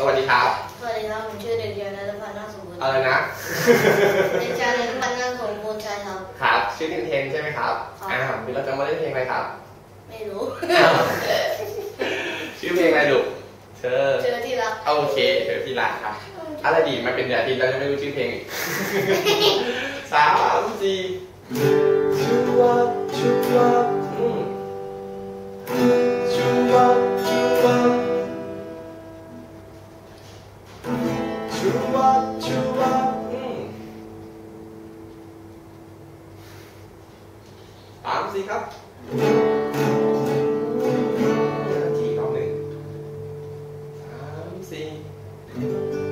สวัสดีครับสวัสดีครับผมชื่อเด็กชายณัฐพันธ์นาคสมบูรณ์อะไรนะเด็กชายณัฐพันธ์นาคสมบูรณ์ใช่ครับครับชื่อเทนใช่ไหมครับวันเราจะมาเล่นเพลงอะไรครับไม่รู้ชื่อเพลงอะไรลูกเธอที่รักโอเคเธอที่รักครับอะไรดีมาเป็นเดือนอาทิตย์เราจะไม่รู้ชื่อเพลงอีก3 4ชูวับชูวับชูวับชูวับชูวับชูวับ3 4ครับทีรอบหนึ่ง3 4